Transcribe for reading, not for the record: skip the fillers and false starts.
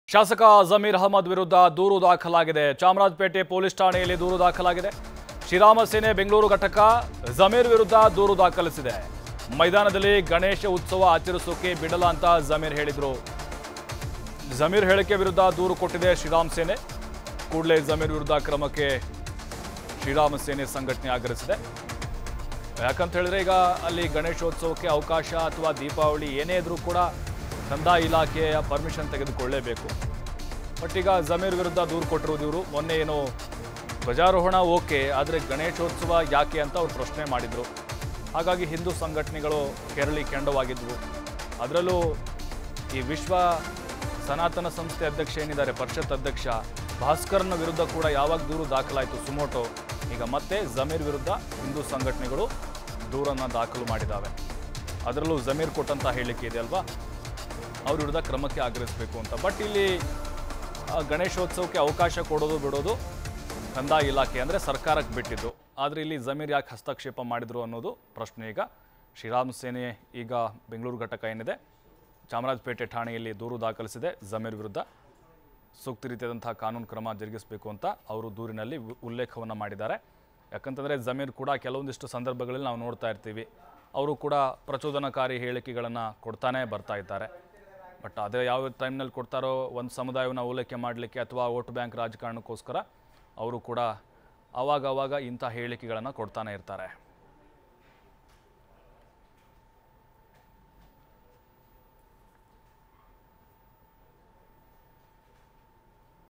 ಶಾಸಕ ಜಮೀರ್ ಅಹಮದ್ ವಿರುದ್ಧ ದೂರು ದಾಖಲಾಗಿದೆ. ಚಾಮರಾಜಪೇಟೆ ಪೊಲೀಸ್ ಠಾಣೆಯಲ್ಲಿ ದೂರು ದಾಖಲಾಗಿದೆ. ಶ್ರೀರಾಮ ಸೇನೆ ಬೆಂಗಳೂರು ಘಟಕ ಜಮೀರ್ ವಿರುದ್ಧ ದೂರು ದಾಖಲಿಸಿದೆ. ಮೈದಾನದಲ್ಲಿ ಗಣೇಶ ಉತ್ಸವ ಆಚರಿಸೋಕೆ ಬಿಡಲ್ಲ ಅಂತ ಜಮೀರ್ ಹೇಳಿದ್ರು. ಜಮೀರ್ ಹೇಳಿಕೆ ವಿರುದ್ಧ ದೂರು ಕೊಟ್ಟಿದೆ ಶ್ರೀರಾಮ ಸೇನೆ. ಕೂಡಲೇ ಜಮೀರ್ ವಿರುದ್ಧ ಕ್ರಮಕ್ಕೆ ಶ್ರೀರಾಮ ಸೇನೆ ಸಂಘಟನೆ ಆಗ್ರಹಿಸಿದೆ. ಯಾಕಂತ ಹೇಳಿದ್ರೆ ಈಗ ಅಲ್ಲಿ ಗಣೇಶೋತ್ಸವಕ್ಕೆ ಅವಕಾಶ ಅಥವಾ ದೀಪಾವಳಿ ಏನೇ ಇದ್ರೂ ಕೂಡ ಕಂದಾಯ ಇಲಾಖೆಯ ಪರ್ಮಿಷನ್ ತೆಗೆದುಕೊಳ್ಳಲೇಬೇಕು. ಬಟ್ ಈಗ ಜಮೀರ್ ವಿರುದ್ಧ ದೂರು ಕೊಟ್ಟಿರೋದು ಇವರು. ಮೊನ್ನೆ ಏನೋ ಧ್ವಜಾರೋಹಣ ಓಕೆ, ಆದರೆ ಗಣೇಶೋತ್ಸವ ಯಾಕೆ ಅಂತ ಅವ್ರು ಪ್ರಶ್ನೆ ಮಾಡಿದರು. ಹಾಗಾಗಿ ಹಿಂದೂ ಸಂಘಟನೆಗಳು ಕೆರಳಿ ಕೆಂಡವಾಗಿದ್ವು. ಅದರಲ್ಲೂ ಈ ವಿಶ್ವ ಸನಾತನ ಸಂಸ್ಥೆ ಅಧ್ಯಕ್ಷ ಏನಿದ್ದಾರೆ, ಪರಿಷತ್ ಅಧ್ಯಕ್ಷ ಭಾಸ್ಕರ್ನ ವಿರುದ್ಧ ಕೂಡ ಯಾವಾಗ ದೂರು ದಾಖಲಾಯಿತು ಸುಮೋಟೋ, ಈಗ ಮತ್ತೆ ಜಮೀರ್ ವಿರುದ್ಧ ಹಿಂದೂ ಸಂಘಟನೆಗಳು ದೂರನ್ನು ದಾಖಲು ಮಾಡಿದ್ದಾವೆ. ಅದರಲ್ಲೂ ಜಮೀರ್ ಕೊಟ್ಟಂಥ ಹೇಳಿಕೆ ಇದೆ ಅಲ್ವಾ, ಅವ್ರ ವಿರುದ್ಧ ಕ್ರಮಕ್ಕೆ ಆಗ್ರಹಿಸಬೇಕು ಅಂತ. ಬಟ್ ಇಲ್ಲಿ ಗಣೇಶೋತ್ಸವಕ್ಕೆ ಅವಕಾಶ ಕೊಡೋದು ಬಿಡೋದು ಕಂದಾಯ ಇಲಾಖೆ ಅಂದರೆ ಸರ್ಕಾರಕ್ಕೆ ಬಿಟ್ಟಿದ್ದು. ಆದರೆ ಇಲ್ಲಿ ಜಮೀರ್ ಯಾಕೆ ಹಸ್ತಕ್ಷೇಪ ಮಾಡಿದ್ರು ಅನ್ನೋದು ಪ್ರಶ್ನೆ. ಈಗ ಶ್ರೀರಾಮ ಸೇನೆ ಈಗ ಬೆಂಗಳೂರು ಘಟಕ ಏನಿದೆ ಚಾಮರಾಜಪೇಟೆ ಠಾಣೆಯಲ್ಲಿ ದೂರು ದಾಖಲಿಸಿದೆ. ಜಮೀರ್ ವಿರುದ್ಧ ಸೂಕ್ತ ರೀತಿಯಾದಂತಹ ಕಾನೂನು ಕ್ರಮ ಜರುಗಿಸಬೇಕು ಅಂತ ಅವರು ದೂರಿನಲ್ಲಿ ಉಲ್ಲೇಖವನ್ನು ಮಾಡಿದ್ದಾರೆ. ಯಾಕಂತಂದರೆ ಜಮೀರ್ ಕೂಡ ಕೆಲವೊಂದಿಷ್ಟು ಸಂದರ್ಭಗಳಲ್ಲಿ ನಾವು ನೋಡ್ತಾ ಇರ್ತೀವಿ, ಅವರು ಕೂಡ ಪ್ರಚೋದನಕಾರಿ ಹೇಳಿಕೆಗಳನ್ನು ಕೊಡ್ತಾನೆ ಬರ್ತಾ ಇದ್ದಾರೆ. ಬಟ್ ಅದೇ ಯಾವ ಟೈಮ್ನಲ್ಲಿ ಕೊಡ್ತಾರೋ, ಒಂದು ಸಮುದಾಯವನ್ನು ಓಲೈಕೆ ಮಾಡಲಿಕ್ಕೆ ಅಥವಾ ವೋಟ್ ಬ್ಯಾಂಕ್ ರಾಜಕಾರಣಕ್ಕೋಸ್ಕರ ಅವರು ಕೂಡ ಆವಾಗ ಇಂಥ ಹೇಳಿಕೆಗಳನ್ನು ಕೊಡ್ತಾನೆ ಇರ್ತಾರೆ.